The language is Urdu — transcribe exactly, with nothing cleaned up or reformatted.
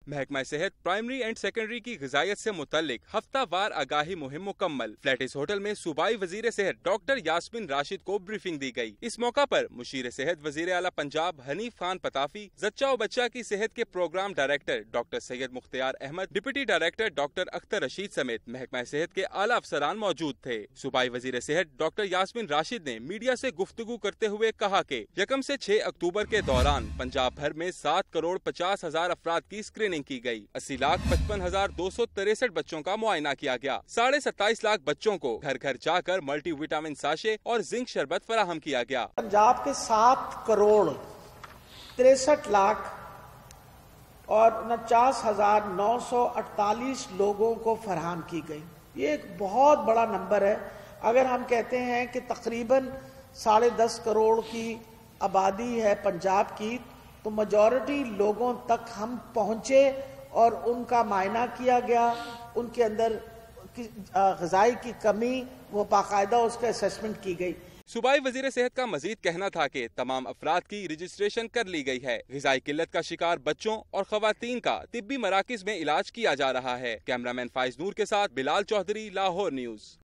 محکمہ صحت پرائمری اینڈ سیکنڈری کی غذائیت سے متعلق ہفتہ وار آگاہی مہم مکمل۔ فلیٹس ہوٹل میں صوبائی وزیر صحت ڈاکٹر یاسمین راشد کو بریفنگ دی گئی۔ اس موقع پر مشیر صحت وزیر اعلیٰ پنجاب حنیف خان پتافی، زچہ و بچہ کی صحت کے programme director doctor Syed Mukhtar Ahmed, deputy director doctor Akhtar Rashid سمیت محکمہ صحت کے اعلیٰ افسران موجود تھے۔ صوبائی وزیر صحت ڈاکٹر یاسمین راشد نے میڈیا سے گفتگو کرتے ہوئے کہا کہ یکم سے چھ اکتوبر کے دوران پنجاب بھر میں سات کروڑ پچاس ہزار افراد کی اسکریننگ کی گئی۔ اسی لاکھ پچپن ہزار دو سو تریسٹھ بچوں کا معائنہ کیا گیا۔ ساڑھے ستائیس لاکھ بچوں کو گھر گھر جا کر ملٹی وٹامن ساشے اور زنک شربت فراہم کیا گیا۔ پنجاب کے سات کروڑ تریسٹھ لاکھ اور انچاس ہزار نو سو اڑتالیس لوگوں کو فراہم کی گئی۔ یہ ایک بہت بڑا نمبر ہے۔ اگر ہم کہتے ہیں کہ تقریباً ساڑھے دس کروڑ کی آبادی ہے پنجاب کی، تو میجورٹی لوگوں تک ہم پہنچے اور ان کا معائنہ کیا گیا، ان کے اندر غذائی کی کمی وہ باقاعدہ اس کا اسیسمنٹ کی گئی۔ صوبائی وزیر صحت کا مزید کہنا تھا کہ تمام افراد کی رجسٹریشن کر لی گئی ہے۔ غذائی قلت کا شکار بچوں اور خواتین کا طبی مراکز میں علاج کیا جا رہا ہے۔ کیمرہ مین فائز نور کے ساتھ بلال چودھری، لاہور نیوز۔